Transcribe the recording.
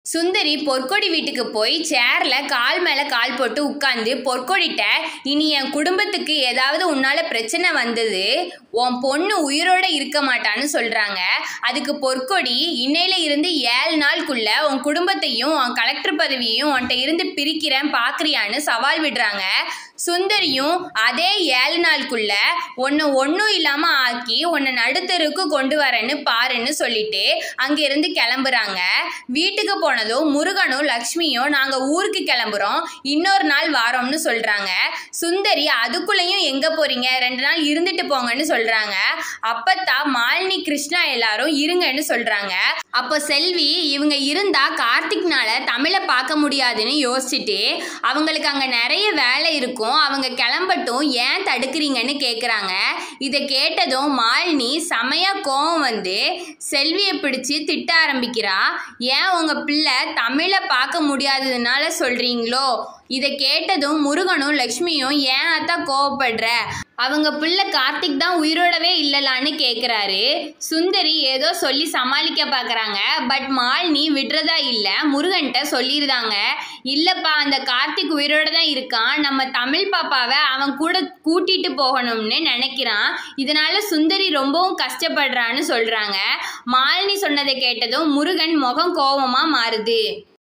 சுந்தரி பொற்கொடி வீட்டுக்கு போய் சேர்ல கால் மேல கால் போட்டு உட்கார்ந்து பொற்கொடிட்ட, இனி என் குடும்பத்துக்கு ஏதாவது உன்னால பிரச்சனை வந்தது, உன் பொண்ணு உயிரோட இருக்க மாட்டான்னு சொல்றாங்க. அதுக்கு பொற்கொடி, இன்னையில இருந்து 7 நாளுக்குள்ள உன் குடும்பத்தையும் உன் கலெக்டர் பதவியையும் உன்கிட்ட இருந்து பிரிக்கிறேன், பாக்குறியான்னு சவால் விடுறாங்க. சுந்தரியும் அதே 7 நாளுக்குள்ள உன்னை ஒன்றும் இல்லாம ஆக்கி உன்னை நடுத்தருக்கு கொண்டு வரேன்னு பாருன்னு சொல்லிட்டு அங்கிருந்து கிளம்புறாங்க. வீட்டுக்கு போனதும் முருகனும் லக்ஷ்மியும் நாங்க ஊருக்கு கிளம்புறோம், இன்னொரு நாள் வாரோம்னு சொல்றாங்க. சுந்தரி, அதுக்குள்ளேயும் எங்க போறீங்க, 2 நாள் இருந்துட்டு போங்கன்னு சொல்றாங்க. அப்பத்தான் மாலினி கிருஷ்ணா எல்லாரும் இருங்கன்னு சொல்றாங்க. அப்போ செல்வி, இவங்க இருந்தா கார்த்திக்னால தமிழை பார்க்க முடியாதுன்னு யோசிச்சுட்டு அவங்களுக்கு அங்க நிறைய வேலை இருக்கும், அவங்க கிளம்பட்டும், ஏன் தடுக்கிறீங்கன்னு கேட்குறாங்க. இதை கேட்டதும் மாலினி செமையா கோவம் வந்து செல்வியை பிடிச்சி திட்ட ஆரம்பிக்கிறா. ஏன் உங்க பிள்ளை தமிழை பார்க்க முடியாததுனால சொல்றீங்களோ? இதை கேட்டதும் முருகனும் லக்ஷ்மியும், ஏன் அத்தான் கோவப்படுற, அவங்க பிள்ளை கார்த்திக் தான் உயிரோடவே இல்லலான்னு கேட்குறாரு. சுந்தரி ஏதோ சொல்லி சமாளிக்க பார்க்குறாங்க. பட் மாலினி விடுறதா இல்லை, முருகன்கிட்ட சொல்லிடுறாங்க. இல்லைப்பா, அந்த கார்த்திக் உயிரோட தான் இருக்கான், நம்ம தமிழ் பாப்பாவை அவன் கூட கூட்டிட்டு போகணும்னு நினைக்கிறான், இதனால சுந்தரி ரொம்பவும் கஷ்டப்படுறான்னு சொல்கிறாங்க. மாலினி சொன்னதை கேட்டதும் முருகன் முகம் கோபமாக மாறுது.